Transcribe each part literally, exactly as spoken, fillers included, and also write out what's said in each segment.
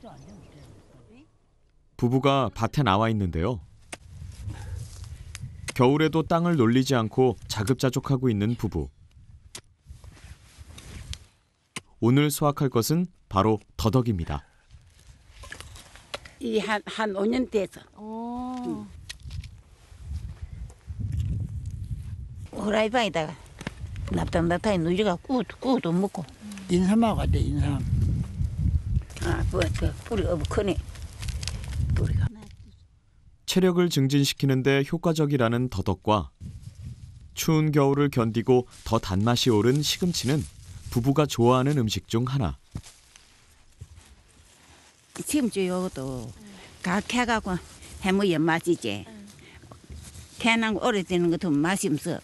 부부가 밭에 나와 있는데요. 겨울에도 땅을 놀리지 않고 자급자족하고 있는 부부. 오늘 수확할 것은 바로 더덕입니다. 이 한 한 오 년 돼서. 오. 응. 후라이팬에다가 납작납작하게 누리가 구워도 구워도 먹고. 인삼하고 같아 인삼. 아, 그, 그 뿌리가 너무 크네. 뿌리가. 체력을 증진시키는데 효과적이라는 더덕과 추운 겨울을 견디고 더 단맛이 오른 시금치는 부부가 좋아하는 음식 중 하나. 시금치 요것도 가 캐가고 해먹으면 맛이지. 캐난 거 오래되는 것도 맛이 없어.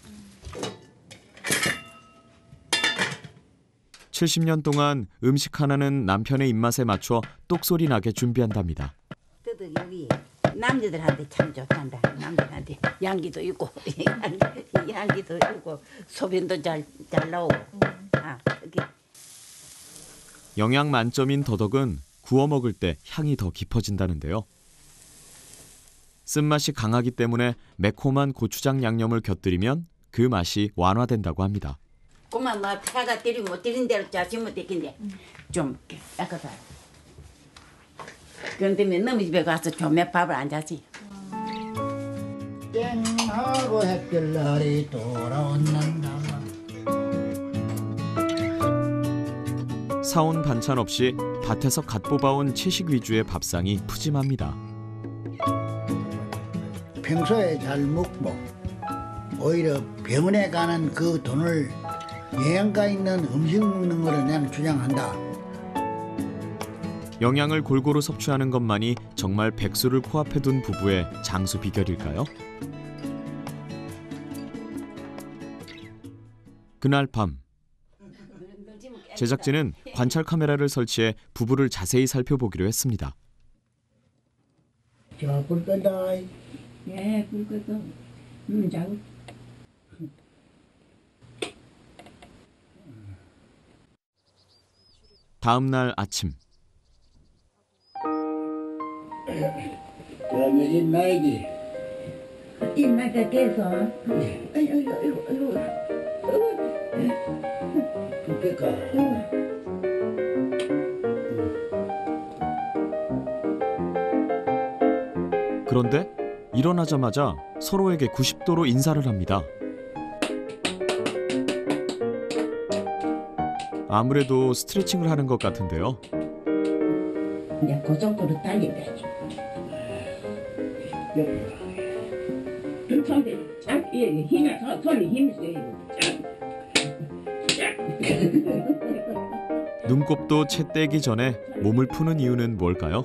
칠십 년 동안 음식 하나는 남편의 입맛에 맞춰 똑소리 나게 준비한답니다. 더덕 여기 남자들한테 참 좋단다. 남자들한테 양기도 있고 양기도 있고 소변도 잘, 잘 나오고. 아, 이렇게. 영양 만점인 더덕은 구워 먹을 때 향이 더 깊어진다는데요. 쓴맛이 강하기 때문에 매콤한 고추장 양념을 곁들이면 그 맛이 완화된다고 합니다. 그만 뭐 패가 때리고 못 때린 대로 자신못 됐긴데 좀 약간 그런데 너무 집에 가서 좀 몇 밥을 안 자지. 땡하고 햇별날이 돌아온단다. 사온 반찬 없이 밭에서 갓 뽑아온 채식 위주의 밥상이 푸짐합니다. 평소에 잘 먹고 오히려 병원에 가는 그 돈을 영양가 있는 음식 먹는 거를 나는 주장한다. 영양을 골고루 섭취하는 것만이 정말 백수를 코앞에 둔 부부의 장수 비결일까요? 그날 밤 제작진은 관찰 카메라를 설치해 부부를 자세히 살펴보기로 했습니다. 자, 불 끈다. 예, 불 끄고 음, 자고. 다음 날 아침. 그러면 이 나에게 입맛에 대서 아이고 아이고 아이고 불뺄까? 그런데 일어나자마자 서로에게 구십 도로 인사를 합니다. 아무래도 스트레칭을 하는 것 같은데요. 이제 그 정도로 달린다지. 옆으로. 힘이 손에 힘이 눈곱도 채 떼기 전에 몸을 푸는 이유는 뭘까요?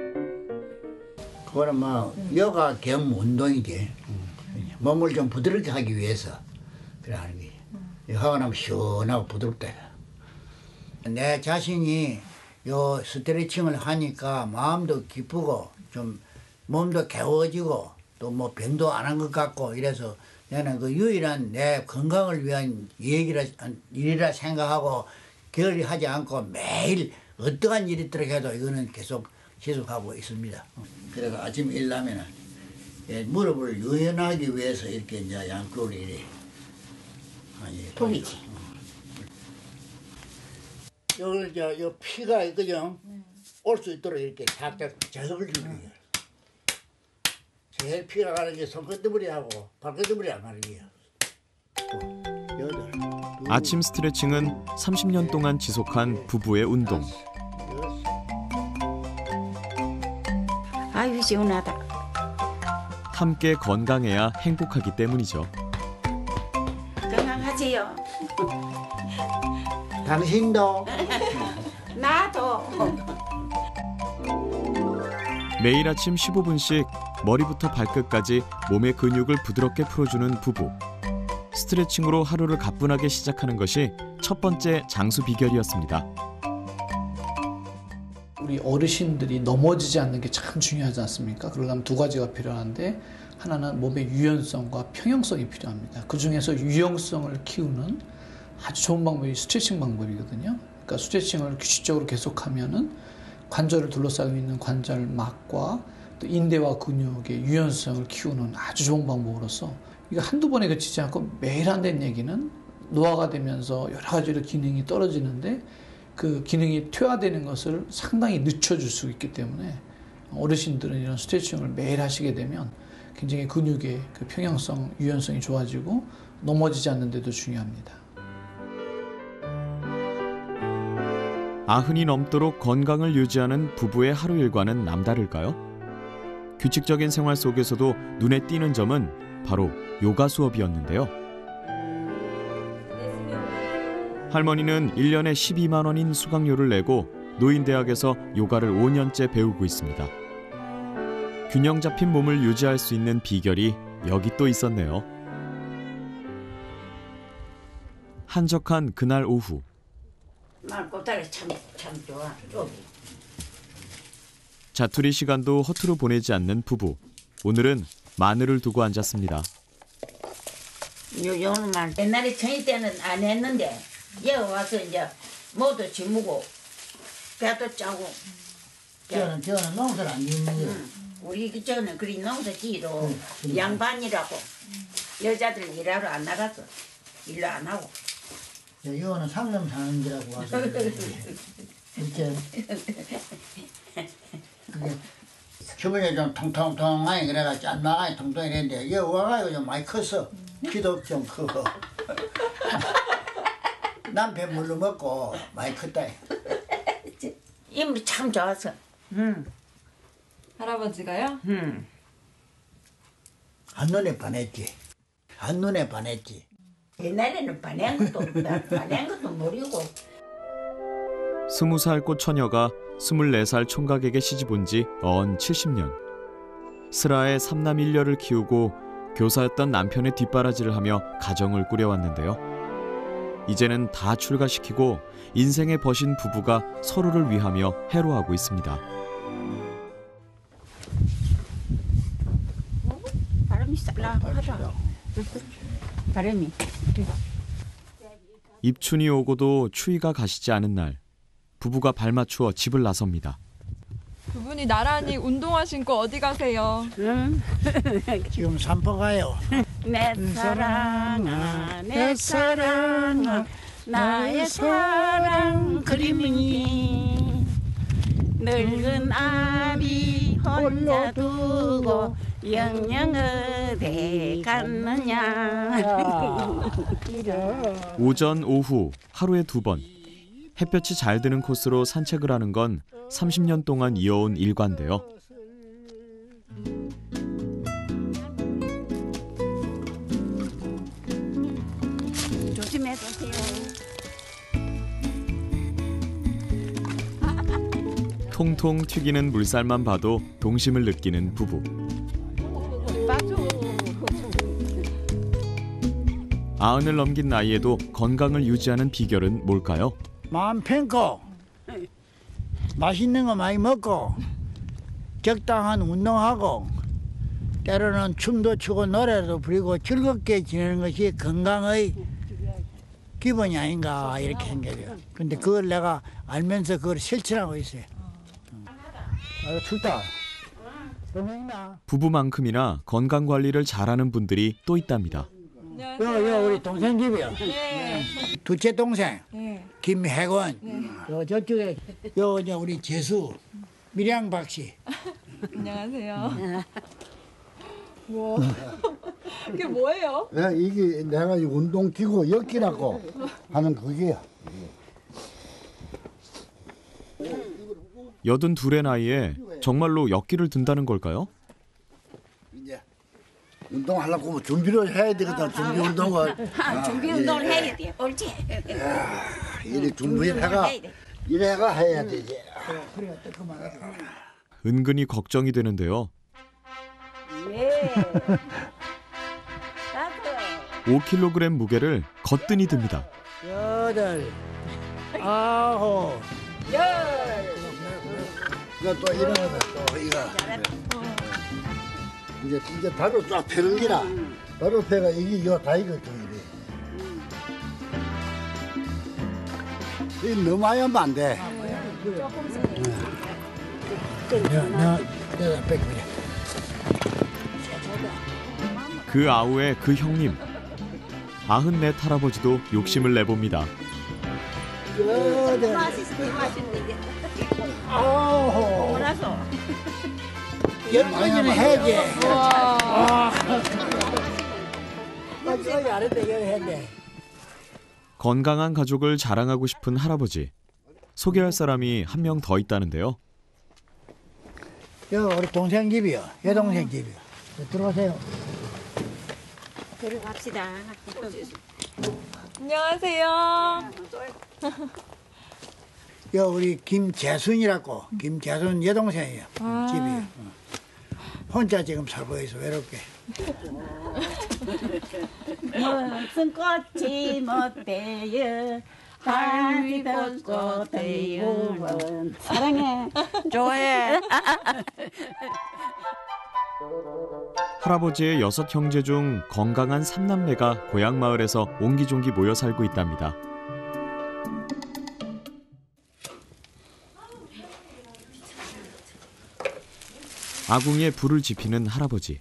그거는 뭐 요가 겸 운동이지. 몸을 좀 부드럽게 하기 위해서 그래 하는 게. 하고 나면 시원하고 부드럽다. 내 자신이 요 스트레칭을 하니까 마음도 기쁘고 좀 몸도 개워지고 또 뭐 병도 안 한 것 같고 이래서 나는 그 유일한 내 건강을 위한 얘기라 일이라 생각하고 게을리 하지 않고 매일 어떠한 일이 있더라도 이거는 계속 지속하고 있습니다. 그래서 아침 일나면은 무릎을 유연하기 위해서 이렇게 이제 양쪽으로 이렇게 아니 보이지. 여기 저요 피가 있거든. 올 수 있도록 이렇게 살짝 저석을 주는 거예요. 제일 피가 가는 게 손끝더블이하고 발끝더블이 안 가는 거예요. 여덟. 아침 스트레칭은 삼십 년 동안 지속한 부부의 운동. 아유 시원하다. 함께 건강해야 행복하기 때문이죠. 건강하세요. 당신도 나도. 매일 아침 십오 분씩 머리부터 발끝까지 몸의 근육을 부드럽게 풀어주는 부부. 스트레칭으로 하루를 가뿐하게 시작하는 것이 첫 번째 장수 비결이었습니다. 우리 어르신들이 넘어지지 않는 게 참 중요하지 않습니까? 그러려면 두 가지가 필요한데 하나는 몸의 유연성과 평형성이 필요합니다. 그중에서 유연성을 키우는 아주 좋은 방법이 스트레칭 방법이거든요. 그러니까 스트레칭을 규칙적으로 계속하면은 관절을 둘러싸고 있는 관절막과 또 인대와 근육의 유연성을 키우는 아주 좋은 방법으로서 이거 한두 번에 그치지 않고 매일 한다는 얘기는 노화가 되면서 여러 가지로 기능이 떨어지는데 그 기능이 퇴화되는 것을 상당히 늦춰줄 수 있기 때문에 어르신들은 이런 스트레칭을 매일 하시게 되면 굉장히 근육의 그 평형성, 유연성이 좋아지고 넘어지지 않는 데도 중요합니다. 아흔이 넘도록 건강을 유지하는 부부의 하루 일과는 남다를까요? 규칙적인 생활 속에서도 눈에 띄는 점은 바로 요가 수업이었는데요. 할머니는 일 년에 십이만 원인 수강료를 내고 노인대학에서 요가를 오 년째 배우고 있습니다. 균형 잡힌 몸을 유지할 수 있는 비결이 여기 또 있었네요. 한적한 그날 오후. 말 꽃다리 참, 참 좋아. 좀. 자투리 시간도 허투루 보내지 않는 부부. 오늘은 마늘을 두고 앉았습니다. 요, 요는 말 옛날에 저희 때는 안 했는데 얘 와서 이제 모두 지무고 배도 짜고. 저는 저는 농사를 안 짓는 거예요. 응. 우리 그 전에 그리 농사 지도 양반이라고 여자들 일하러 안 나가서 일도 안 하고. 이거는 상남 사는 거라고 와서 이렇게 주변에 좀 통통통하니 그래가 짠나가니 통통이 됐는데 여기 와가지고 좀 많이 컸어. 키도 좀 크고 남편 물로 먹고 많이 컸다. 인물이 참 좋았어. 응. 할아버지가요? 응. 한눈에 반했지. 한눈에 반했지. 옛날에는 반한 것도 반한 것도 모르고. 스무 살 꽃처녀가 스물네 살 총각에게 시집온 지 어언 칠십 년. 슬하에 삼남 일녀를 키우고 교사였던 남편의 뒷바라지를 하며 가정을 꾸려왔는데요. 이제는 다 출가시키고 인생에 버신 부부가 서로를 위하며 해로하고 있습니다. 바람이 쌀랑하다. 바람이. 입춘이 오고도 추위가 가시지 않은 날, 부부가 발맞추어 집을 나섭니다. 두 분이 나란히 운동화 신고 어디 가세요? 응. 지금 산포 가요. 내 사랑아, 내 사랑아, 나의 사랑 그림이니 늙은 아비 혼자 두고 영영 어디 갔느냐. 오전, 오후 하루에 두 번 햇볕이 잘 드는 코스로 산책을 하는 건 삼십 년 동안 이어온 일과인데요. 조심해 보세요. 통통 튀기는 물살만 봐도 동심을 느끼는 부부. 아흔을 넘긴 나이에도 건강을 유지하는 비결은 뭘까요? 마음 편고 맛있는 거 많이 먹고 적당한 운동하고 때로는 춤도 추고 노래도 부르고 즐겁게 지내는 것이 건강의 기본이 아닌가 이렇게 생각해요. 근데 그걸 내가 알면서 그걸 실천하고 있어요. 아, 춥다. 부부만큼이나 건강 관리를 잘하는 분들이 또 있답니다. 안녕하세요. 요, 요 우리 동생 집이요. 네. 둘째 동생 네. 김혜건. 요 저쪽에 요 이제 우리 재수 밀양 박씨. 안녕하세요. 뭐? 그게 뭐예요? 야, 이게 내가 이 운동기구 엮기라고 하는 그게야. 여든 둘의 나이에 정말로 엮기를 든다는 걸까요? 이제 운동하려고 뭐 준비를 해야 되거든. 준비 운동을. 아, 준비 운동을 해야 돼. 옳지. 이래 준비해가 이래가 해야 되지. 은근히 걱정이 되는데요. 예. 다섯. 오 킬로그램 무게를 거뜬히 듭니다. 여덟, 아홉, 열. 이거 또 일어나면 또 이거. 이제 이제 다리로 쫙 펴는 기라. 다리로 펴가 이게 이거 다 이거 좀 이래. 이 너무 많이 하면 안 돼. 내가 내가 내가 뺏기래. 그 아우의 그 형님. 아흔넷 할아버지도 욕심을 내봅니다. 맛있어, 맛있는데. 아우. 몰라서. 열 번이나 해야지. 와. 마지막에 안 했대, 열 했네. 건강한 가족을 자랑하고 싶은 할아버지. 소개할 사람이 한 명 더 있다는데요. 여 우리 동생 집이요. 여동생 집이요. 들어가세요. 들어갑시다. 안녕하세요. 여 우리 김재순이라고 김재순 여동생이요. 아. 집이요. 어. 혼자 지금 살고 있어 외롭게. 무슨 꽃이 못돼요. 달이 벚꽃돼요. 사랑해. 좋아해. 할아버지의 여섯 형제 중 건강한 삼남매가 고향 마을에서 옹기종기 모여 살고 있답니다. 아궁이에 불을 지피는 할아버지.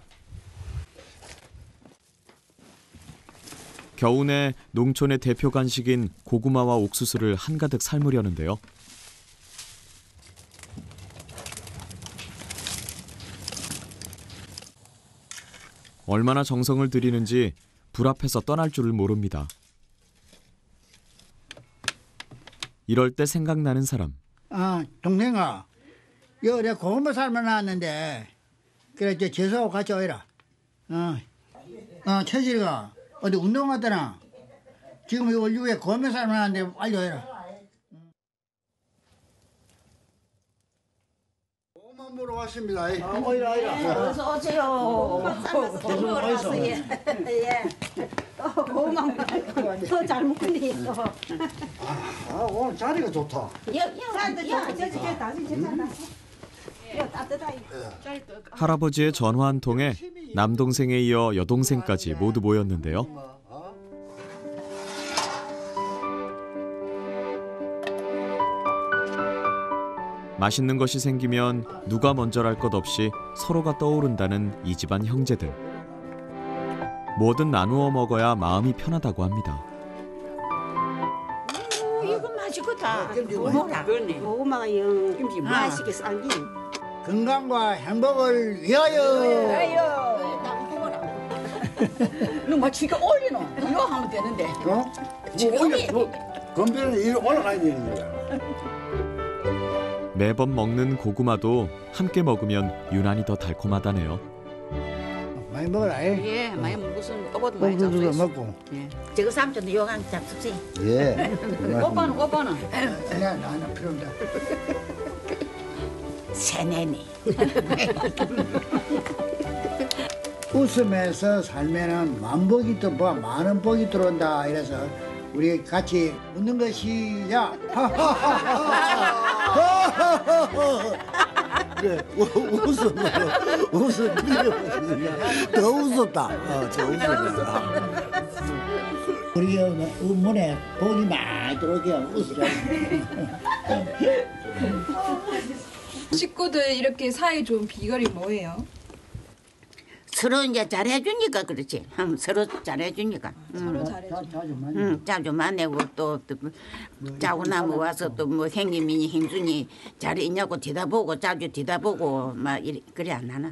겨우내 농촌의 대표 간식인 고구마와 옥수수를 한가득 삶으려는데요. 얼마나 정성을 들이는지 불 앞에서 떠날 줄을 모릅니다. 이럴 때 생각나는 사람. 아 동생아, 여 내가 고구마 삶아 놨는데 그래 저 재수하고 같이 오이라. 어, 어 최실이가 어디 운동 갔더나. 지금 이 올리브에 고구마 삶아 놨는데 빨리 오이라. 고구마 보러 왔습니다. 아, 오이라 오이라. 어서 오세요. 계속 와서 예. 예. 또 고마워. 더잘 먹겠네. 아 오늘 자리가 좋다. 할아버지의 전화 한 통에 남동생에 이어 여동생까지 모두 모였는데요. 맛있는 것이 생기면 누가 먼저랄 것 없이 서로가 떠오른다는 이 집안 형제들. 뭐든 나누어 먹어야 마음이 편하다고 합니다. 이거 맛있겠다. 고구마. 고구마가 영 맛있게 쌀긴. 건강과 행복을 위하여. 아유. 너 마치가 올리노. 이거 하면 되는데. 어? 지금이. 건배는 이리 올라가야 되는 거야. 매번 먹는 고구마도 함께 먹으면 유난히 더 달콤하다네요. 많이 먹어라. 예. 예, 많이 무슨 오빠도 많이 고구마 잡수있어. 먹고. 예. 저거 삼촌도 요강 잡수지. 예. 오빠는 오빠는 내가 나는 필요 없다. 세네니. 웃으면서 살면은 만 복이 또 뭐, 많은 복이 들어온다. 이래서 우리 같이 웃는 것이 야. 그래 웃어 웃어 더 웃었다. 어, 더 웃었다. 우리 문에 복이 많이 들어오게 웃으라. 식구들 이렇게 사이 좋은 비결이 뭐예요? 서로 이제 잘해주니까 그렇지. 음, 서로 잘해주니까. 서로 잘해줘. 자주 많이. 응, 자주 만나고 또, 또 자고 나면 와서 또 뭐 형님이니 형준이 잘 있냐고 뒤다보고 자주 뒤다보고 막 이래 그래 안 나는.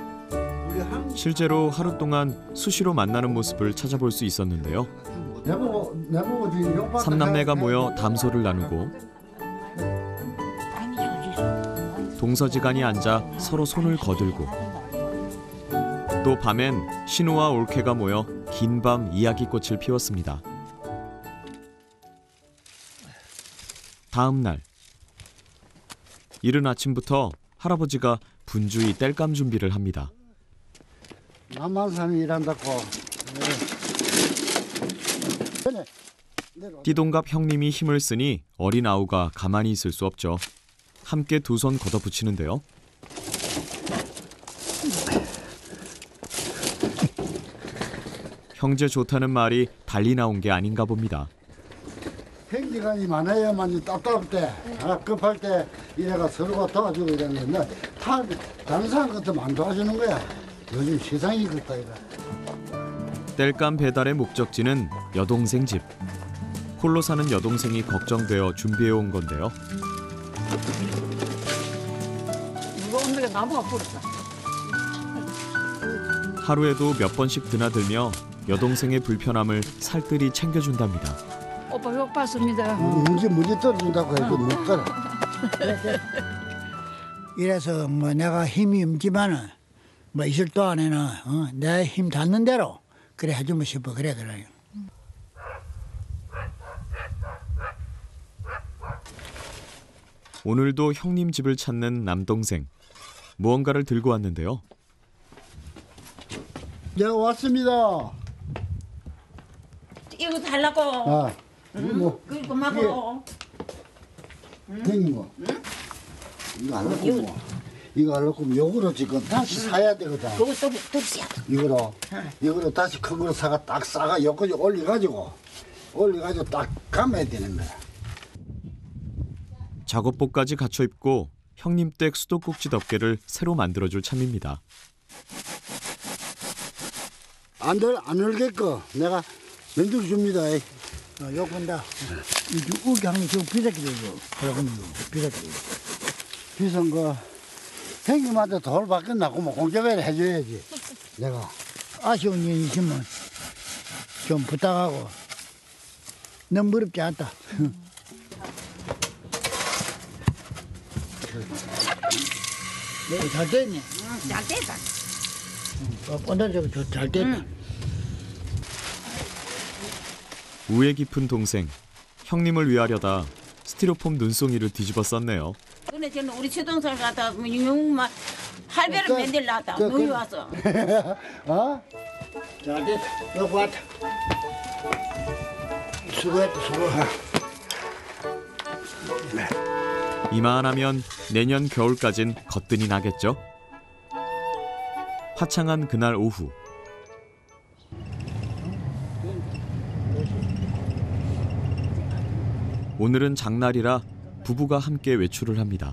실제로 하루 동안 수시로 만나는 모습을 찾아볼 수 있었는데요. 내보고 내보고 지금 용박. 삼남매가 모여 담소를 나누고 동서지간이 앉아 서로 손을 거들고 또 밤엔 신우와 올케가 모여 긴 밤 이야기꽃을 피웠습니다. 다음 날 이른 아침부터 할아버지가 분주히 땔감 준비를 합니다. 남한산이 일한다고. 띠동갑 형님이 힘을 쓰니 어린 아우가 가만히 있을 수 없죠. 함께 두 손 걷어붙이는데요. 형제 좋다는 말이 달리 나온 게 아닌가 봅니다. 행지간이 많아야만 답답할 때, 아, 급할 때 이래가 서로가 도와주고 이러는데 다 다른 사람 같으면 안 도와주는 거야. 요즘 세상이 그렇다 이거. 땔감 배달의 목적지는 여동생 집. 홀로 사는 여동생이 걱정되어 준비해온 건데요. 무거운 데가 나무가 부럽다. 하루에도 몇 번씩 드나들며 여동생의 불편함을 살뜰히 챙겨준답니다. 오빠 욕 봤습니다. 문제 문제 떨어진다고 해도 못 가라. 이래서 뭐 내가 힘이 없지만은 뭐 있을 동안에는 어, 내 힘 닿는 대로 그래 해주면 싶어. 그래 그래. 오늘도 형님 집을 찾는 남동생. 무언가를 들고 왔는데요. 내가 왔습니다. 이거 달라고. 아, 이거 뭐 그리고 고마워. 땡긴 거. 이거 하려고 뭐. 이거 하려고 뭐 요거로 지금 다시 사야 되거든. 그거 또 뚝이야. 이거로 이거로 다시 큰 거로 사가 딱 싸가 여기까지 올려가지고 올려가지고 딱 감아야 되는 거야. 작업복까지 갖춰 입고 형님 댁 수도꼭지 덮개를 새로 만들어줄 참입니다. 안 들, 안 울겠고 내가 면접 줍니다. 어, 요 본다. 이 우기 하는 저 비싸게 되고 그러면 비싸게 되고. 비싼 거 형님한테 돌 바뀌었나고 뭐 공짜배를 해줘야지. 내가 아쉬운 일이 있으면 좀 부탁하고 너무 무럽지 않다. 네, 잘 됐네. 응, 잘 됐다. 어, 본다적으로 잘 됐다. 우애 깊은 동생. 형님을 위하려다 스티로폼 눈송이를 뒤집어 썼네요. 근데 저는 우리 최동선 갔다 용만 할배를 그, 만들라다. 그, 너희 그. 와서. 어? 잘 됐다. 여기 왔다. 수고했다, 수고. 이만하면 내년 겨울까진 거뜬히 나겠죠. 화창한 그날 오후. 오늘은 장날이라 부부가 함께 외출을 합니다.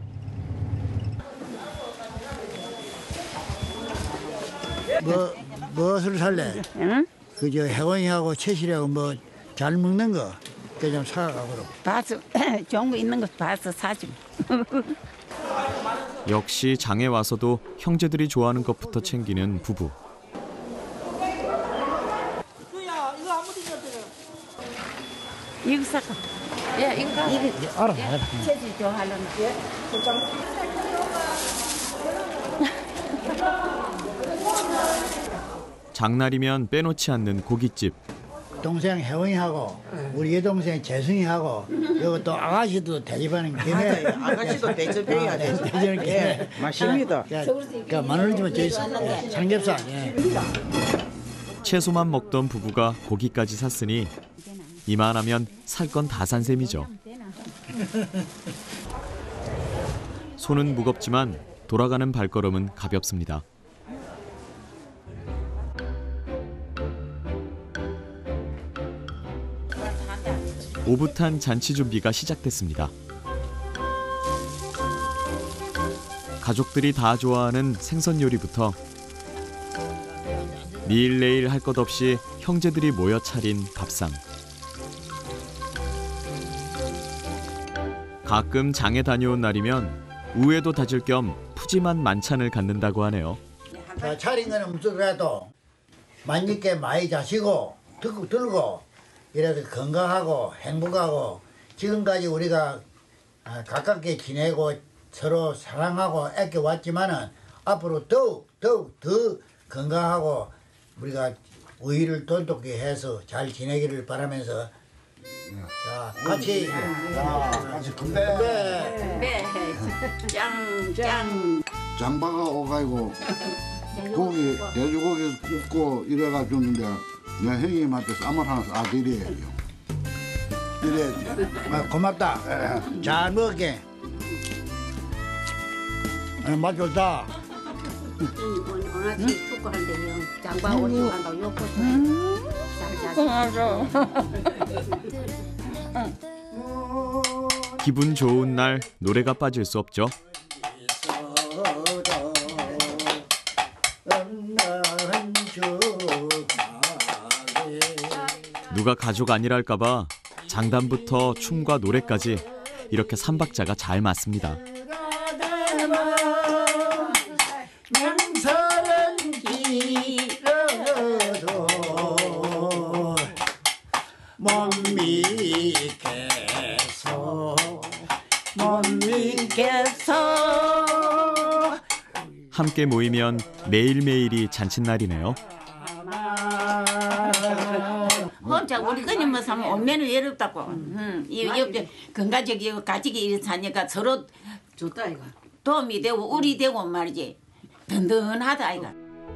뭐, 무엇을 살래? 응? 그저 혜원이하고 채실이하고 뭐 잘 먹는 거, 그 좀 사가고. 봐서 좋은 거 있는 거 봐서 사지. 역시 장에 와서도 형제들이 좋아하는 것부터 챙기는 부부. 이거 사까. 예, 이거. 이거 알아, 알아. 채지 좋아하려나. 장날이면 빼놓지 않는 고깃집. 동생 혜원이하고 우리 여동생 재승이하고 여기 또 아가씨도 대접하는 김에 아가씨도 대접해야 돼. 대접하는 김에 맞습니다. 그러니까 마늘 좀 저 있어. 삼겹살. 예. 채소만 먹던 부부가 고기까지 샀으니 이만하면 살 건 다 산 셈이죠. 손은 무겁지만 돌아가는 발걸음은 가볍습니다. 오붓한 잔치 준비가 시작됐습니다. 가족들이 다 좋아하는 생선 요리부터 니일 내일 할 것 없이 형제들이 모여 차린 밥상. 가끔 장에 다녀온 날이면 우애도 다질 겸 푸짐한 만찬을 갖는다고 하네요. 자, 차린 거는 무슨 그래도 맛있게 많이 자시고 듣고 들고 이래서 건강하고 행복하고 지금까지 우리가 아, 가깝게 지내고 서로 사랑하고 아껴왔지만은 앞으로 더욱 더욱 더 건강하고 우리가 우위를 돈독히 해서 잘 지내기를 바라면서 자 같이 자, 같이 건배. 네. 짱, 짱. 장바가 오가지고 고기, 돼지고기 굽고 이래가 주는데 내 형님한테 쌈을 하나 싸드려야죠. 이래야지. 아, 고맙다. 잘 먹게. 아, 맛 좋다. 오늘 축구한대요. 장바 오시고 한다고 욕고 잘 자서. 기분 좋은 날 노래가 빠질 수 없죠. 누가 가족 아니랄까봐 장단부터 춤과 노래까지 이렇게 삼박자가 잘 맞습니다. 못 믿겠어 못 믿겠어. 함께 모이면 매일매일이 잔칫날이네요. 혼자 우리 그냥 뭐 사면 엄매는 외롭다고. 응. 이 옆에 건가족이 가족이 이렇게 사니까 서로 좋다 이거. 도움이 되고 우리 되고 말이지. 든든하다 아이가.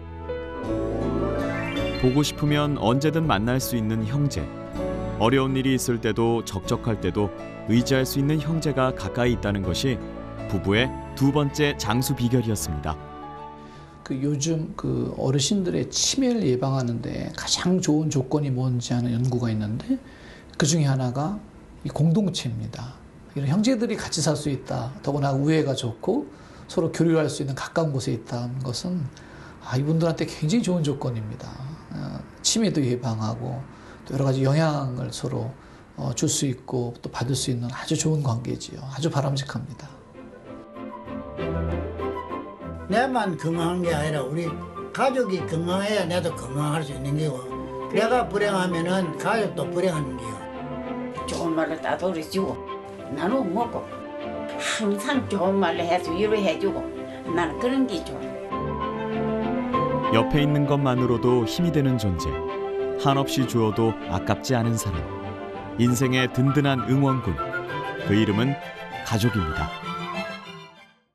보고 싶으면 언제든 만날 수 있는 형제. 어려운 일이 있을 때도 적적할 때도 의지할 수 있는 형제가 가까이 있다는 것이 부부의 두 번째 장수 비결이었습니다. 그 요즘 그 어르신들의 치매를 예방하는데 가장 좋은 조건이 뭔지 하는 연구가 있는데 그 중에 하나가 이 공동체입니다. 이런 형제들이 같이 살 수 있다. 더구나 우애가 좋고 서로 교류할 수 있는 가까운 곳에 있다는 것은 아, 이분들한테 굉장히 좋은 조건입니다. 어, 치매도 예방하고 또 여러 가지 영향을 서로 어, 줄 수 있고 또 받을 수 있는 아주 좋은 관계지요. 아주 바람직합니다. 내만 건강한 게 아니라 우리 가족이 건강해야 나도 건강할 수 있는 거고 내가 불행하면은 가족도 불행하는 거요. 좋은 말로 따돌려주고 나는 먹고 항상 좋은 말로 해서 위로해주고 나는 그런 게 좋아. 옆에 있는 것만으로도 힘이 되는 존재. 한없이 주어도 아깝지 않은 사람. 인생의 든든한 응원군. 그 이름은 가족입니다.